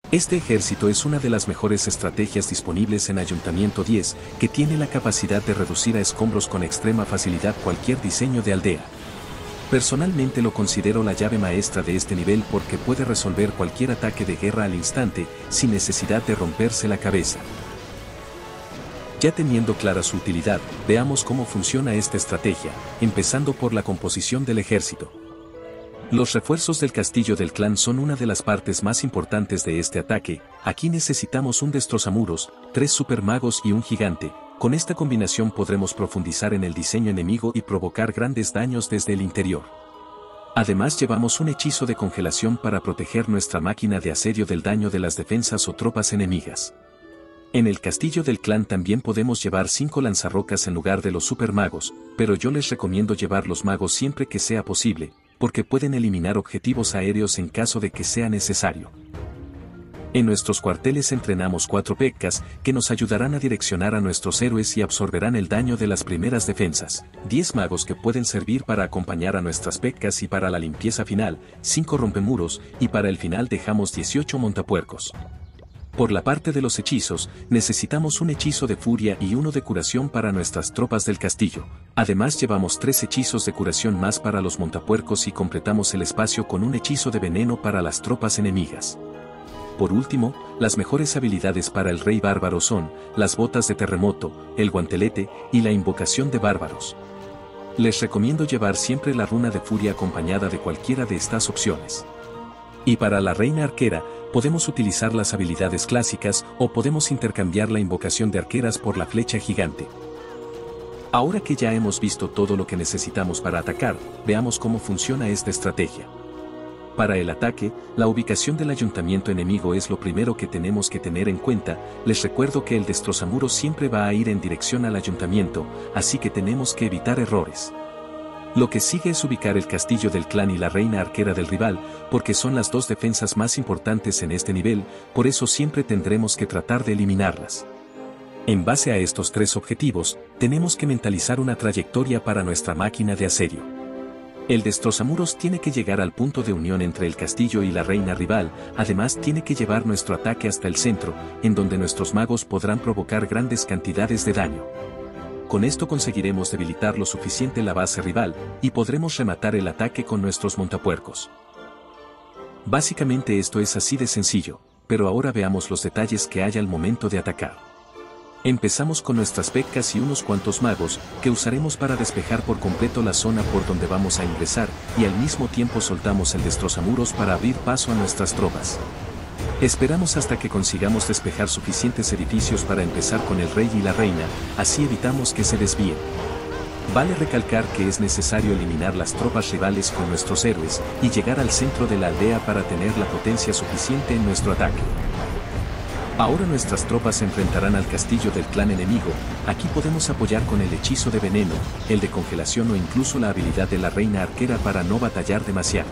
Este ejército es una de las mejores estrategias disponibles en Ayuntamiento 10, que tiene la capacidad de reducir a escombros con extrema facilidad cualquier diseño de aldea. Personalmente lo considero la llave maestra de este nivel porque puede resolver cualquier ataque de guerra al instante, sin necesidad de romperse la cabeza. Ya teniendo clara su utilidad, veamos cómo funciona esta estrategia, empezando por la composición del ejército. Los refuerzos del castillo del clan son una de las partes más importantes de este ataque. Aquí necesitamos un destrozamuros, 3 supermagos y un gigante. Con esta combinación podremos profundizar en el diseño enemigo y provocar grandes daños desde el interior. Además llevamos un hechizo de congelación para proteger nuestra máquina de asedio del daño de las defensas o tropas enemigas. En el castillo del clan también podemos llevar 5 lanzarrocas en lugar de los supermagos, pero yo les recomiendo llevar los magos siempre que sea posible, porque pueden eliminar objetivos aéreos en caso de que sea necesario. En nuestros cuarteles entrenamos 4 P.E.K.K.A.s, que nos ayudarán a direccionar a nuestros héroes y absorberán el daño de las primeras defensas, 10 magos que pueden servir para acompañar a nuestras P.E.K.K.A.s y para la limpieza final, 5 rompemuros, y para el final dejamos 18 montapuercos. Por la parte de los hechizos, necesitamos un hechizo de furia y uno de curación para nuestras tropas del castillo. Además llevamos 3 hechizos de curación más para los montapuercos y completamos el espacio con un hechizo de veneno para las tropas enemigas. Por último, las mejores habilidades para el rey bárbaro son las botas de terremoto, el guantelete y la invocación de bárbaros. Les recomiendo llevar siempre la runa de furia acompañada de cualquiera de estas opciones. Y para la reina arquera, podemos utilizar las habilidades clásicas o podemos intercambiar la invocación de arqueras por la flecha gigante. Ahora que ya hemos visto todo lo que necesitamos para atacar, veamos cómo funciona esta estrategia. Para el ataque, la ubicación del ayuntamiento enemigo es lo primero que tenemos que tener en cuenta. Les recuerdo que el destrozamuros siempre va a ir en dirección al ayuntamiento, así que tenemos que evitar errores. Lo que sigue es ubicar el castillo del clan y la reina arquera del rival, porque son las 2 defensas más importantes en este nivel, por eso siempre tendremos que tratar de eliminarlas. En base a estos 3 objetivos, tenemos que mentalizar una trayectoria para nuestra máquina de asedio. El destrozamuros tiene que llegar al punto de unión entre el castillo y la reina rival, además tiene que llevar nuestro ataque hasta el centro, en donde nuestros magos podrán provocar grandes cantidades de daño. Con esto conseguiremos debilitar lo suficiente la base rival, y podremos rematar el ataque con nuestros montapuercos. Básicamente esto es así de sencillo, pero ahora veamos los detalles que hay al momento de atacar. Empezamos con nuestras P.E.K.K.A.s y unos cuantos magos, que usaremos para despejar por completo la zona por donde vamos a ingresar, y al mismo tiempo soltamos el destrozamuros para abrir paso a nuestras tropas. Esperamos hasta que consigamos despejar suficientes edificios para empezar con el rey y la reina, así evitamos que se desvíen. Vale recalcar que es necesario eliminar las tropas rivales con nuestros héroes y llegar al centro de la aldea para tener la potencia suficiente en nuestro ataque. Ahora nuestras tropas se enfrentarán al castillo del clan enemigo. Aquí podemos apoyar con el hechizo de veneno, el de congelación o incluso la habilidad de la reina arquera para no batallar demasiado.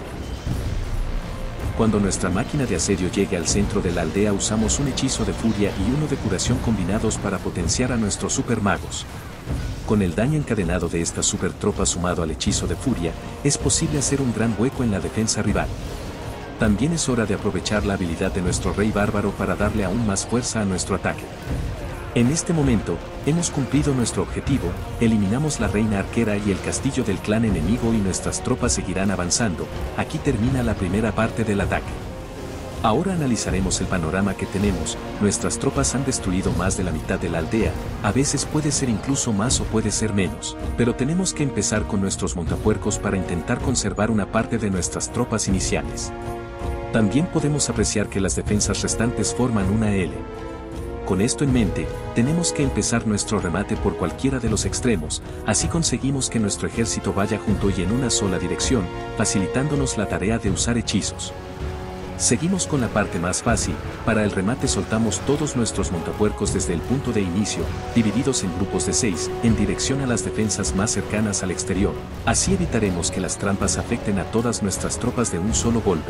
Cuando nuestra máquina de asedio llegue al centro de la aldea usamos un hechizo de furia y uno de curación combinados para potenciar a nuestros supermagos. Con el daño encadenado de estas super tropas sumado al hechizo de furia, es posible hacer un gran hueco en la defensa rival. También es hora de aprovechar la habilidad de nuestro rey bárbaro para darle aún más fuerza a nuestro ataque. En este momento, hemos cumplido nuestro objetivo, eliminamos la reina arquera y el castillo del clan enemigo y nuestras tropas seguirán avanzando. Aquí termina la primera parte del ataque. Ahora analizaremos el panorama que tenemos. Nuestras tropas han destruido más de la mitad de la aldea, a veces puede ser incluso más o puede ser menos, pero tenemos que empezar con nuestros montapuercos para intentar conservar una parte de nuestras tropas iniciales. También podemos apreciar que las defensas restantes forman una L. Con esto en mente, tenemos que empezar nuestro remate por cualquiera de los extremos, así conseguimos que nuestro ejército vaya junto y en una sola dirección, facilitándonos la tarea de usar hechizos. Seguimos con la parte más fácil. Para el remate soltamos todos nuestros montapuercos desde el punto de inicio, divididos en grupos de 6, en dirección a las defensas más cercanas al exterior. Así evitaremos que las trampas afecten a todas nuestras tropas de un solo golpe.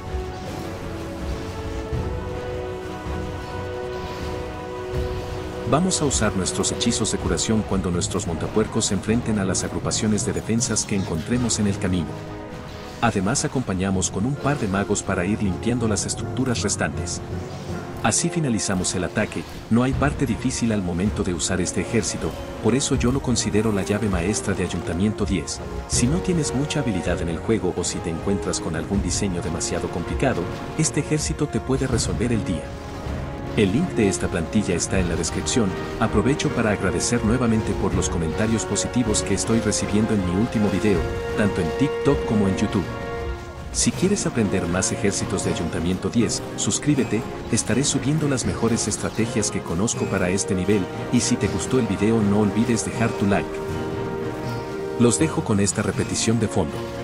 Vamos a usar nuestros hechizos de curación cuando nuestros montapuercos se enfrenten a las agrupaciones de defensas que encontremos en el camino. Además acompañamos con un par de magos para ir limpiando las estructuras restantes. Así finalizamos el ataque. No hay parte difícil al momento de usar este ejército, por eso yo lo considero la llave maestra de Ayuntamiento 10. Si no tienes mucha habilidad en el juego o si te encuentras con algún diseño demasiado complicado, este ejército te puede resolver el día. El link de esta plantilla está en la descripción. Aprovecho para agradecer nuevamente por los comentarios positivos que estoy recibiendo en mi último video, tanto en TikTok como en YouTube. Si quieres aprender más ejércitos de Ayuntamiento 10, suscríbete, estaré subiendo las mejores estrategias que conozco para este nivel, y si te gustó el video no olvides dejar tu like. Los dejo con esta repetición de fondo.